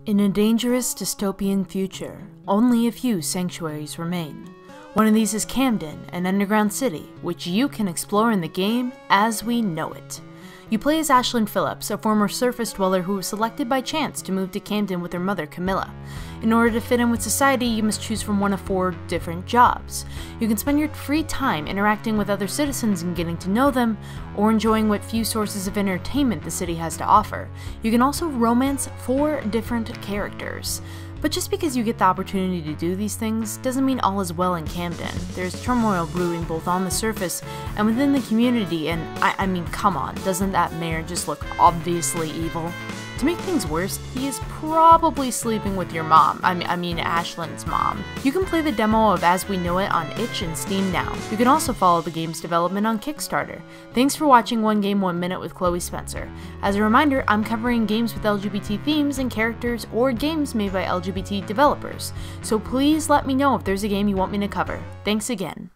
In a dangerous dystopian future, only a few sanctuaries remain. One of these is Camden, an underground city, which you can explore in the game as we know it. You play as Ashlyn Phillips, a former surface dweller who was selected by chance to move to Camden with her mother, Camilla. In order to fit in with society, you must choose from one of 4 different jobs. You can spend your free time interacting with other citizens and getting to know them, or enjoying what few sources of entertainment the city has to offer. You can also romance 4 different characters. But just because you get the opportunity to do these things doesn't mean all is well in Camden. There's turmoil brewing both on the surface and within the community, and I mean, come on, doesn't that mayor just look obviously evil? To make things worse, he is probably sleeping with your mom. I mean Ashlyn's mom. You can play the demo of As We Know It on itch and Steam now. You can also follow the game's development on Kickstarter. Thanks for watching 1Game1Minute with Chloe Spencer. As a reminder, I'm covering games with LGBT themes and characters or games made by LGBT developers. So please let me know if there's a game you want me to cover. Thanks again.